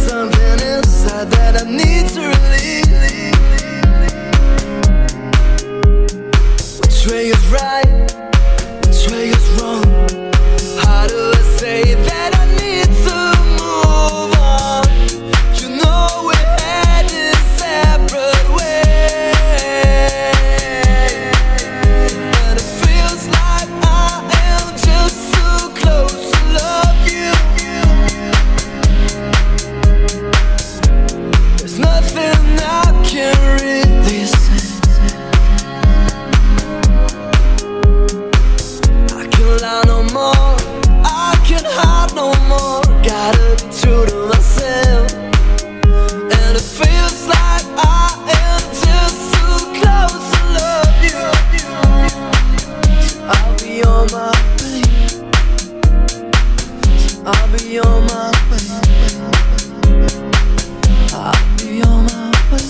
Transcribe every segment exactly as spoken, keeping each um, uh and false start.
something inside that I need to release. Which way is right? Which way is wrong? How do I say that I need to move on? You know we're heading separate ways, but it feels like I am just too close to love you. There's nothing I can really say. I can't lie no more, I can't hide no more. Gotta be true to myself, and it feels like I am just too close to love you. So I'll be on my way, so I'll be on my way, I'll be on my way.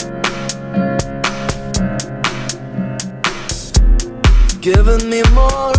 Giving me more